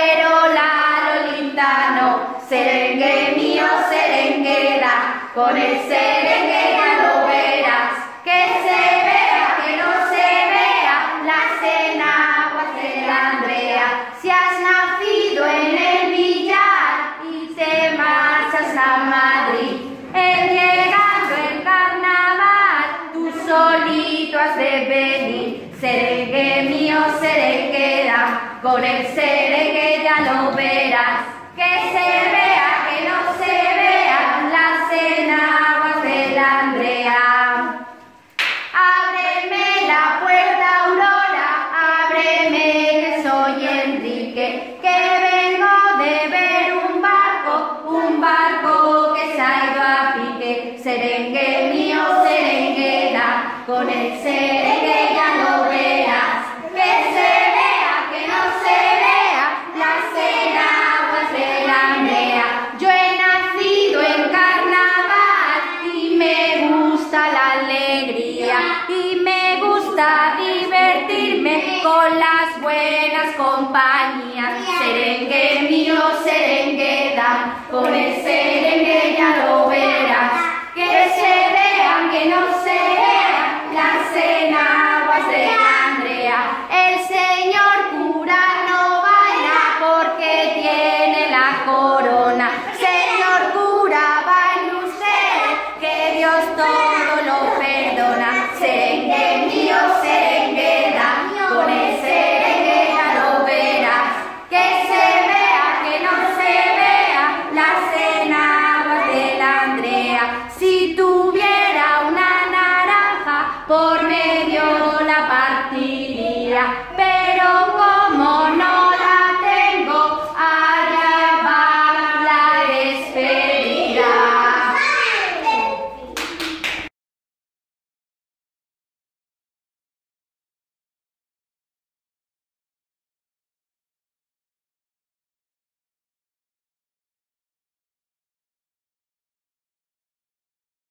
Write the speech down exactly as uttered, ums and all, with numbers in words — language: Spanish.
pero la Lolita no. Serengue mío, serenguera, con el serengue ya lo verás. Que se vea, que no se vea, las enaguas de la Andrea. Si has nacido en el billar y te marchas a Madrid, en llegando el carnaval, tú solito has de venir. Serengue mío, serenguera, con el serengue ya lo verás. Que se vea, que no se vea, las enaguas de la Andrea. Ábreme la puerta, Aurora, ábreme que soy Enrique, que vengo de ver un barco, un barco que se ha ido a pique. Serengue mío, serenguera, con el serengue ya lo verás. Que se vea, que no se vea, las enaguas de la Andrea. Yo he nacido en carnaval y me gusta la alegría y me gusta divertirme con las buenas compañías. Serengue mío, serenguera, con el serengue ya lo veo.